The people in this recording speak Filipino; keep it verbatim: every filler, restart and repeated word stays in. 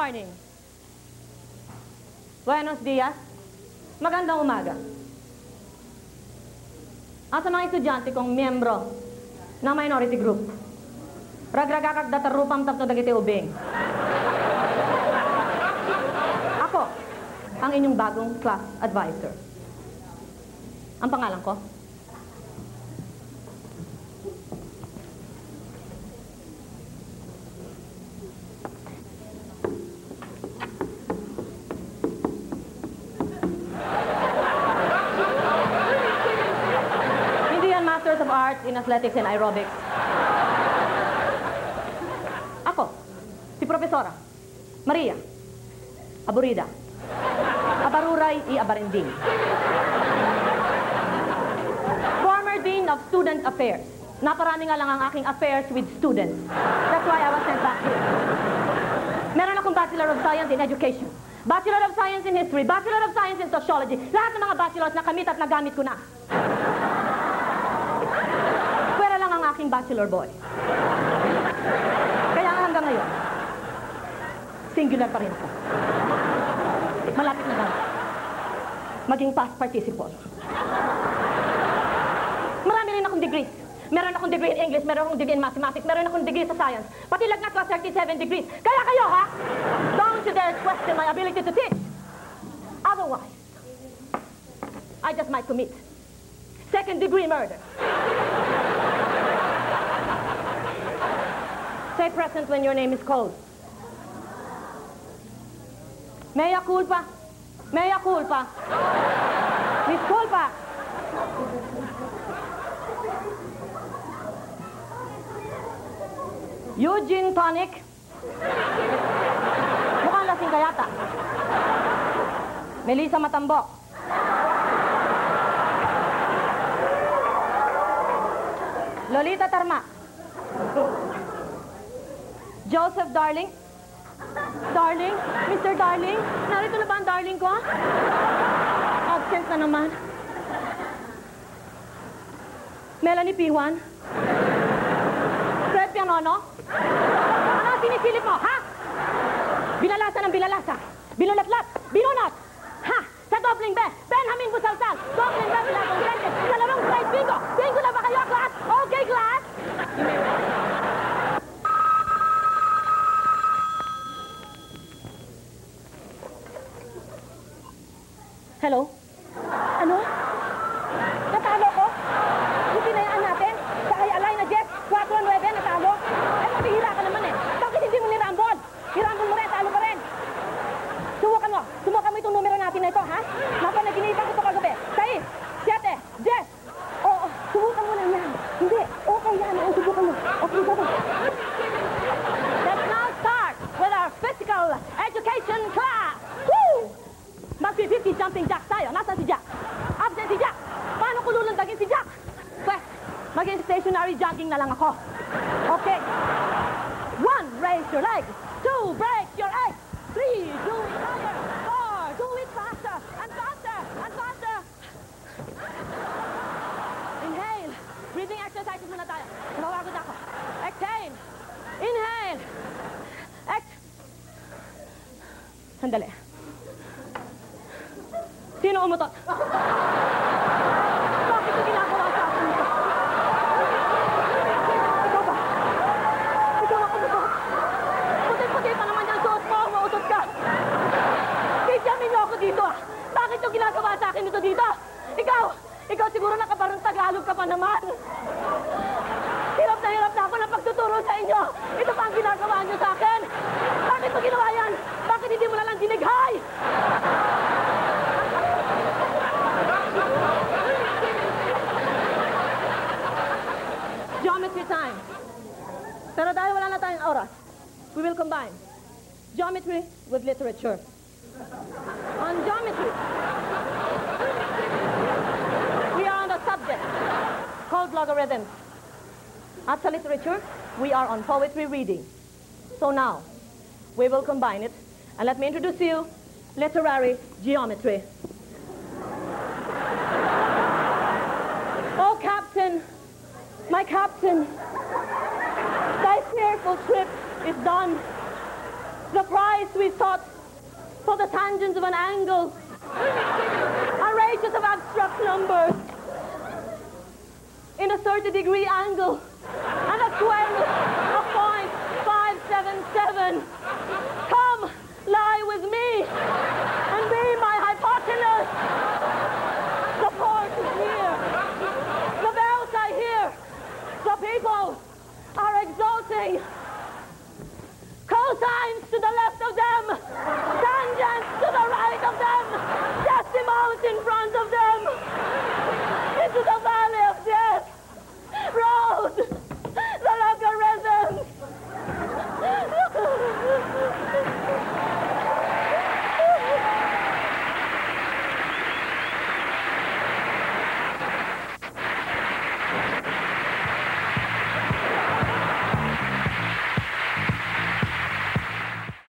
morning. Buenos dias. Magandang umaga. Ang sa mga estudyante kong miyembro ng minority group, ragragakag datarupam tapno dagiti ubing. Ako, ang inyong bagong class advisor. Ang pangalan ko? Masters of Arts in Athletics and Aerobics. Ako, si Profesora Maria Aburida Abaruray i Abarinding, former Dean of Student Affairs. Naparami nga lang ang aking affairs with students. That's why I was sent back here. Meron akong Bachelor of Science in Education, Bachelor of Science in History, Bachelor of Science in Sociology. Lahat ng mga bachelors na kamit at nagamit ko na. Pwera lang ang aking bachelor boy. Kaya hanggang ngayon, singular pa rin ako. Malapit na lang maging past participle. Marami rin akong degrees. Meron akong degree in English, meron akong degree in mathematics, meron akong degree sa science. Pati lagnat was thirty-seven degrees. Kaya kayo, ha? Don't you dare question my ability to teach. Otherwise, I just might commit second degree murder. Say present when your name is called. Mea culpa. Mea culpa. Disculpa. Eugene Tonic. Mukhang lasing ka yata. Melissa Matambok. Lolita Tarma. Joseph Darling. Darling? Mister Darling? Narito na ba ang darling ko? Absent na naman. Melanie Pijuan. Fred Pianono. Ano ang sinisilip mo, ha? Binalasa ng binalasa. Binulatlat. Binunat. Ha? Sa dobling be. Benjamin Busalsal. Dobling be. Bilagong Gentes. Sa larong side bingo. Bingo na ba kayo, class? Okay, class? Hello? Ano? Natalo ko? Yung pinayaan natin? Sa jai-alai na Jeff, four nine, natalo? Eh, mabihira ka naman eh. Bakit hindi mo nirambol? Nirambol mo rin, talo ka rin. Subukan mo. Subukan mo itong numero natin na ito, ha? Napanaginipan ko ito kagabi. Sais, siyete, Jeff. Oo, subukan mo lang yan. Hindi, okay yan. Oo, subukan mo. Okay, subukan. Let's now start with our physical education class. Woo! Mag-fifty jumping jack tayo. Nasaan si Jack? Absent si Jack. Paano ko lulundagin si Jack? Pwes, maging stationary jogging na lang ako. Okay. One, raise your legs. Two, break your legs. Three, do it higher. Four, do it faster and faster and faster. Inhale. Breathing exercises muna tayo. Nawawagod ako. Exhale. Inhale. Ex... Sandali. Sino umutot? Bakit ito ginagawa sa akin ito? Ikaw ba? Ikaw ang umutot? Puti-puti pa naman yung suot mo, umutot ka. Kidyamin niyo ako dito ah. Bakit ito ginagawa sa akin ito dito? Ikaw! Ikaw siguro nakabarong Tagalog ka pa naman. Hirap na hirap na ako ng pagtuturo sa inyo. Ito pa ang ginagawa niyo sa akin. Bakit mo ginawa yan? Bakit hindi mo na lang dinighay? Geometry time. Pero dahil wala na tayong oras, we will combine geometry with literature. On geometry, we are on the subject called logarithms. At sa literature, we are on poetry reading. So now, we will combine it. And let me introduce you literary geometry. Oh, Captain, my Captain, thy fearful trip is done. The price we sought for the tangents of an angle. A radius of abstract numbers. In a thirty degree angle. And a twelve of point five seven seven. Come, lie with me. And be my hypotenuse. The port is here. The bells I hear. The people are exulting. Cosines to the left of them. Tangents to the right of them. Decimals in front of them. Into the valley of death. Road. The logarithms.